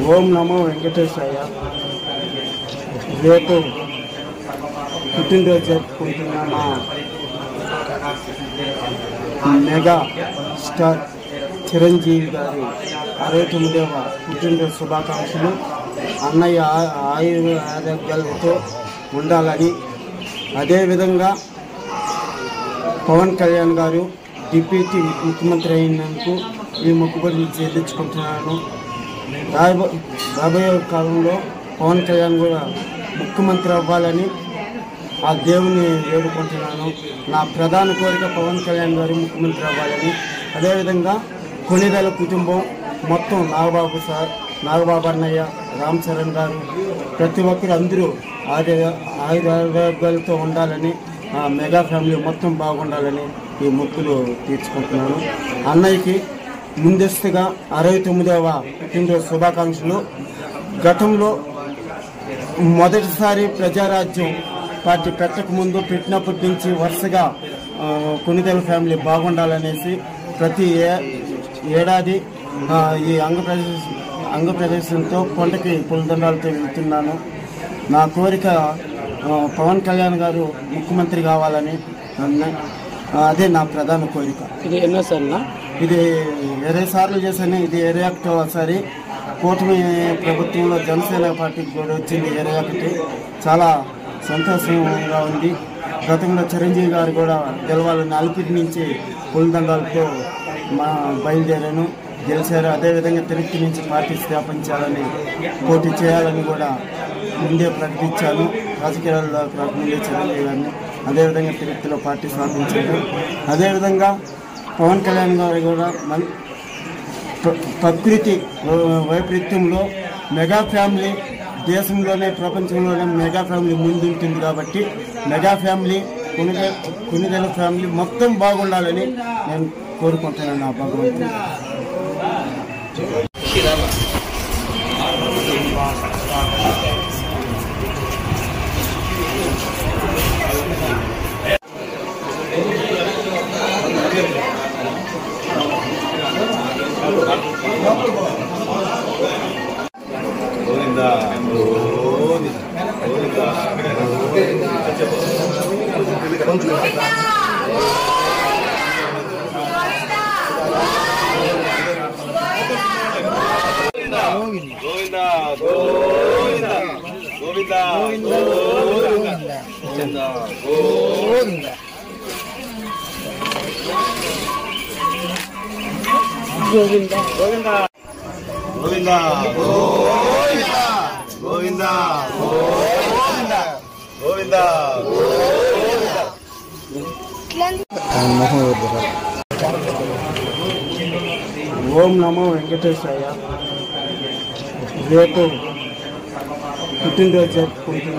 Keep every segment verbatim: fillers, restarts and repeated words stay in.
ఓం నమో వెంకటేశాయ. రేపు పుట్టినరోజు జరుపుకుంటున్న మా మెగా స్టార్ చిరంజీవి గారి అరవై తొమ్మిదవ పుట్టినరోజు శుభాకాంక్షలు. అన్నయ్య ఆయుర ఆరోగ్యాలతో ఉండాలని, అదేవిధంగా పవన్ కళ్యాణ్ గారు డిప్యూటీ ముఖ్యమంత్రి అయినందుకు ఈ మొక్కుబడిని చెల్లించుకుంటున్నాను. రాబో రాబోయే కాలంలో పవన్ కళ్యాణ్ కూడా ముఖ్యమంత్రి అవ్వాలని ఆ దేవుని వేడుకుంటున్నాను. నా ప్రధాన కోరిక పవన్ కళ్యాణ్ గారు ముఖ్యమంత్రి అవ్వాలని. అదేవిధంగా కొనిదెల కుటుంబం మొత్తం నాగబాబు సార్, నాగబాబు అన్నయ్య, రామ్ చరణ్ గారు, ప్రతి ఒక్కరు అందరూ ఆరోగ్య ఆయురారోగ్యాలతో ఉండాలని, ఆ మెగా ఫ్యామిలీ మొత్తం బాగుండాలని ఈ మొక్కులు తీర్చుకుంటున్నాను. అన్నయ్యకి ముందస్తుగా అరవై తొమ్మిదవ పుట్టినరోజు శుభాకాంక్షలు. గతంలో మొదటిసారి ప్రజారాజ్యం పార్టీ పెట్టక ముందు పెట్టినప్పటి నుంచి వరుసగా కొనిదెల ఫ్యామిలీ బాగుండాలనేసి ప్రతి ఏడాది ఈ అంగప్రదేశ్ అంగప్రదేశంతో కొండకి పులిదండాలతో వెళ్తున్నాను. నా కోరిక పవన్ కళ్యాణ్ గారు ముఖ్యమంత్రి కావాలని, అదే నా ప్రధాన కోరిక. ఇది ఎన్నోసార్లు? ఇది ఇరవై సార్లు చేశాను. ఇది ఇరవై ఒకటోసారి. కూటమి ప్రభుత్వంలో జనసేన పార్టీకి కూడా వచ్చింది ఇరవై ఒకటి. చాలా సంతోషంగా ఉంది. గతంలో చిరంజీవి గారు కూడా గెలవాలని అలిపిరి నుంచి పులిదండాలతో మా బయలుదేరాను, గెలిచారు. అదేవిధంగా తిరుపతి నుంచి పార్టీ స్థాపించాలని, పోటీ చేయాలని కూడా ముందే ప్రకటించాను. రాజకీయాల్లో ముందే చిరంజీవి గారిని అదేవిధంగా తిరుపతిలో పార్టీ స్థాపించారు. అదేవిధంగా పవన్ కళ్యాణ్ గారు కూడా మన ప్రకృతి వైపరీత్యంలో మెగా ఫ్యామిలీ దేశంలోనే ప్రపంచంలోనే మెగా ఫ్యామిలీ ముందుంటుంది కాబట్టి mega family Konidela Konidela family మొత్తం బాగుండాలని నేను కోరుకుంటున్నాను. నా భగవంతుడు గోవిందా గోవిందా గోవిందా గోవిందా గోవిందా గోవిందా గోవిందా ఓం నమో వెంకటేశాయ. రేపు పుట్టినరోజు జరుపుకుంటున్న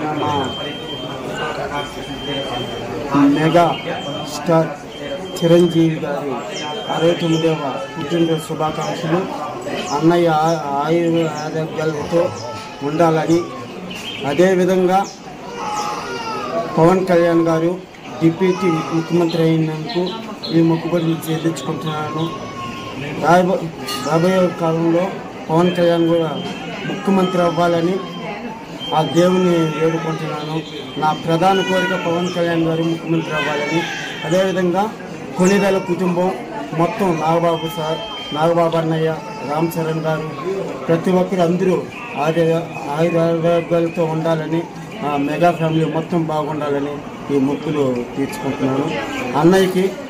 మా మెగా స్టార్ చిరంజీవి గారి అరవై తొమ్మిదవ పుట్టినరోజు శుభాకాంక్షలు. అన్నయ్య ఆయుర ఆరోగ్యాలతో ఉండాలని, అదేవిధంగా పవన్ కళ్యాణ్ గారు డిప్యూటీ ముఖ్యమంత్రి అయినందుకు ఈ మొక్కుబడిని చెల్లించుకుంటున్నాను. రాబో రాబోయే కాలంలో పవన్ కళ్యాణ్ కూడా ముఖ్యమంత్రి అవ్వాలని ఆ దేవుని వేడుకుంటున్నాను. నా ప్రధాన కోరిక పవన్ కళ్యాణ్ గారు ముఖ్యమంత్రి అవ్వాలని. అదేవిధంగా కొనిదెల కుటుంబం మొత్తం నాగబాబు సార్, నాగబాబు అన్నయ్య, రామ్ చరణ్ గారు, ప్రతి ఒక్కరు అందరూ ఆరోగ్య ఆయురారోగ్యాలతో ఉండాలని, ఆ మెగా ఫ్యామిలీ మొత్తం బాగుండాలని ఈ మొక్కులు తీర్చుకుంటున్నాను. అన్నయ్యకి